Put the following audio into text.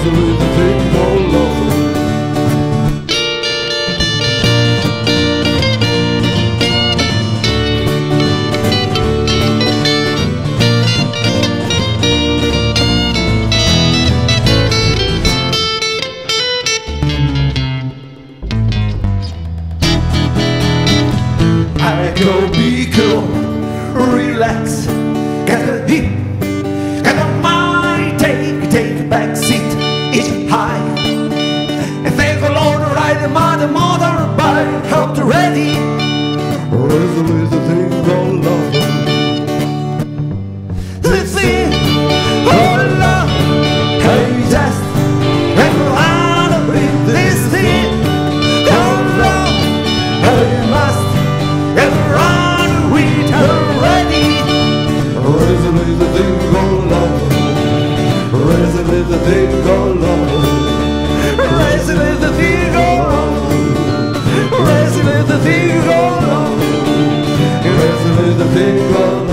with the thing all over. I go be cool, relax, get a hit, get a mind, take a back seat, it's high. And thank the Lord, ride the motorbike, help to ready, with the thing all over. Let's see, oh love, hey just, and run with this thing, oh love, hey must. And run with her ready. Raise the thing all over. Raise the thing all over. Raise the thing all over. Raise the thing all over. Raise the thing all over.